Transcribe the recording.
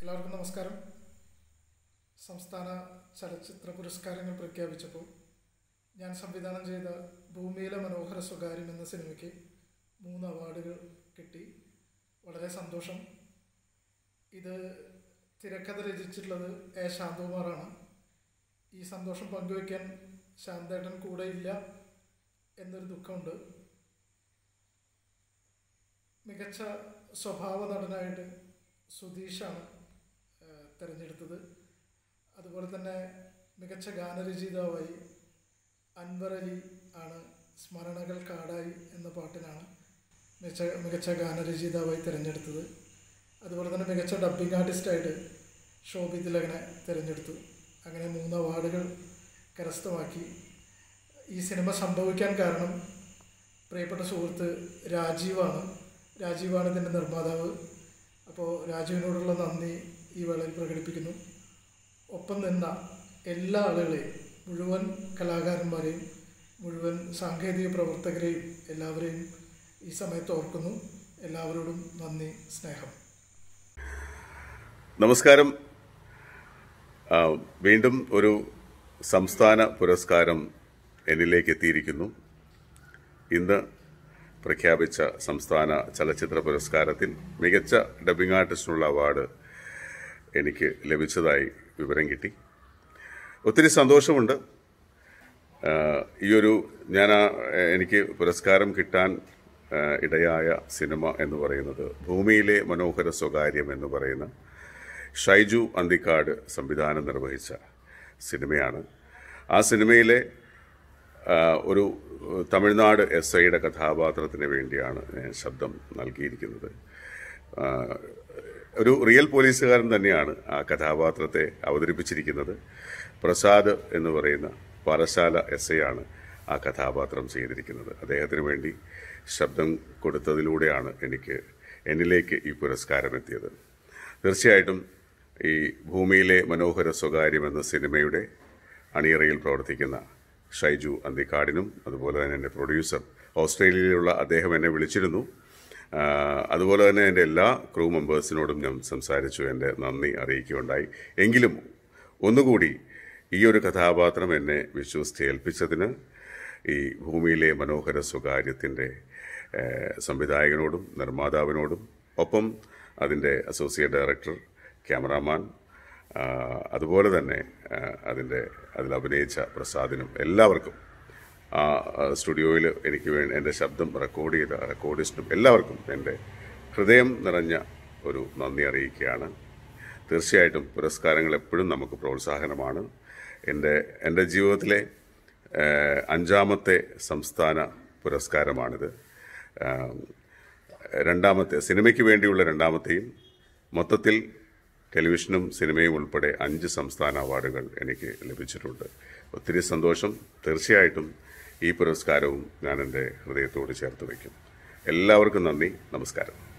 എല്ലാവർക്കും നമസ്കാരം. സംസ്ഥാന ചലച്ചിത്ര പുരസ്കാരങ്ങൾ പ്രഖ്യാപിച്ചപ്പോൾ ഞാൻ സംവിധാനം ചെയ്ത ഭൂമിയിലെ മനോഹര സ്വകാര്യം എന്ന സിനിമയ്ക്ക് 3 അവാർഡുകൾ കിട്ടി. വളരെ സന്തോഷം. ഇത് തിരക്കഥ രചിച്ചിട്ടുള്ളത് എ ശാന്തകുമാറാണ്. ഈ സന്തോഷം പങ്കുവയ്ക്കാൻ ശാന്തേട്ടൻ കൂടെ ഇല്ല എന്നൊരു ദുഃഖമുണ്ട്. മികച്ച സ്വഭാവ നടനായിട്ട് സുധീഷാണ് തിരഞ്ഞെടുത്തത്. അതുപോലെ തന്നെ മികച്ച ഗാനരചയിതാവായി അൻവർ അലി ആണ് സ്മരണകൾ കാടായി എന്ന പാട്ടിനാണ് മികച്ച ഗാനരചയിതാവായി തിരഞ്ഞെടുത്തത്. അതുപോലെ തന്നെ മികച്ച ഡബ്ബിംഗ് ആർട്ടിസ്റ്റായിട്ട് ശോഭി തിലകനെ തിരഞ്ഞെടുത്തു. അങ്ങനെ 3 അവാർഡുകൾ കരസ്ഥമാക്കി. ഈ സിനിമ സംഭവിക്കാൻ കാരണം പ്രിയപ്പെട്ട സുഹൃത്ത് രാജീവാണ് ഇതിൻ്റെ നിർമ്മാതാവ്. അപ്പോൾ രാജീവിനോടുള്ള നന്ദി ഈ വേളയിൽ പ്രകടിപ്പിക്കുന്നു. ഒപ്പം നിന്ന എല്ലാ ആളുകളെയും, മുഴുവൻ കലാകാരന്മാരെയും, മുഴുവൻ സാങ്കേതിക പ്രവർത്തകരെയും എല്ലാവരെയും ഈ സമയത്ത് ഓർക്കുന്നു. എല്ലാവരോടും നന്ദി, സ്നേഹം. നമസ്കാരം. വീണ്ടും ഒരു സംസ്ഥാന പുരസ്കാരം എന്നിലേക്ക് എത്തിയിരിക്കുന്നു. ഇന്ന് പ്രഖ്യാപിച്ച സംസ്ഥാന ചലച്ചിത്ര പുരസ്കാരത്തിൽ മികച്ച ഡബ്ബിംഗ് ആർട്ടിസ്റ്റിനുള്ള അവാർഡ് എനിക്ക് ലഭിച്ചതായി വിവരം കിട്ടി. ഒത്തിരി സന്തോഷമുണ്ട്. എനിക്ക് പുരസ്കാരം കിട്ടാൻ ഇടയായ സിനിമ എന്ന് പറയുന്നത് ഭൂമിയിലെ മനോഹര സ്വകാര്യം എന്ന് പറയുന്ന ഷൈജു അന്തിക്കാട് സംവിധാനം നിർവഹിച്ച സിനിമയാണ്. ആ സിനിമയിലെ ഒരു തമിഴ്നാട് SIയുടെ കഥാപാത്രത്തിന് വേണ്ടിയാണ് ഞാൻ ശബ്ദം നൽകിയിരിക്കുന്നത്. ഒരു റിയൽ പോലീസുകാരൻ തന്നെയാണ് ആ കഥാപാത്രത്തെ അവതരിപ്പിച്ചിരിക്കുന്നത്. പ്രസാദ് എന്ന് പറയുന്ന പാറശാല SI ആണ് ആ കഥാപാത്രം ചെയ്തിരിക്കുന്നത്. അദ്ദേഹത്തിന് വേണ്ടി ശബ്ദം കൊടുത്തതിലൂടെയാണ് എന്നിലേക്ക് ഈ പുരസ്കാരം എത്തിയത്. തീർച്ചയായിട്ടും ഈ ഭൂമിയിലെ മനോഹര സ്വകാര്യം എന്ന സിനിമയുടെ അണിയറയിൽ പ്രവർത്തിക്കുന്ന ഷൈജു അന്തിക്കാടിനും അതുപോലെ തന്നെ എൻ്റെ പ്രൊഡ്യൂസർ ഓസ്ട്രേലിയയിലുള്ള അദ്ദേഹം എന്നെ വിളിച്ചിരുന്നു. അതുപോലെ തന്നെ എൻ്റെ എല്ലാ ക്രൂ മെമ്പേഴ്സിനോടും ഞാൻ സംസാരിച്ചു, എൻ്റെ നന്ദി അറിയിക്കുകയുണ്ടായി. എങ്കിലും ഒന്നുകൂടി ഈ ഒരു കഥാപാത്രം എന്നെ വിശ്വസിച്ച് ഏൽപ്പിച്ചതിന് ഈ ഭൂമിയിലെ മനോഹര സ്വകാര്യത്തിൻ്റെ സംവിധായകനോടും നിർമ്മാതാവിനോടും ഒപ്പം അതിൻ്റെ അസോസിയേറ്റ് ഡയറക്ടർ, ക്യാമറാമാൻ, അതുപോലെ തന്നെ അതിൽ അഭിനയിച്ച പ്രസാദിനും എല്ലാവർക്കും, ആ സ്റ്റുഡിയോയിൽ എനിക്ക് വേണ്ടി എൻ്റെ ശബ്ദം റെക്കോർഡ് ചെയ്ത റെക്കോർഡിസ്റ്റിനും എല്ലാവർക്കും എൻ്റെ ഹൃദയം നിറഞ്ഞ ഒരു നന്ദി അറിയിക്കുകയാണ്. തീർച്ചയായിട്ടും പുരസ്കാരങ്ങൾ എപ്പോഴും നമുക്ക് പ്രോത്സാഹനമാണ്. എൻ്റെ ജീവിതത്തിലെ 5ാമത്തെ സംസ്ഥാന പുരസ്കാരമാണിത്. സിനിമയ്ക്ക് വേണ്ടിയുള്ള 2ാമത്തെയും മൊത്തത്തിൽ ടെലിവിഷനും സിനിമയും ഉൾപ്പെടെ 5 സംസ്ഥാന അവാർഡുകൾ എനിക്ക് ലഭിച്ചിട്ടുണ്ട്. ഒത്തിരി സന്തോഷം. തീർച്ചയായിട്ടും ഈ പുരസ്കാരവും ഞാൻ എൻ്റെ ഹൃദയത്തോട് ചേർത്ത് വയ്ക്കും. എല്ലാവർക്കും നന്ദി. നമസ്കാരം.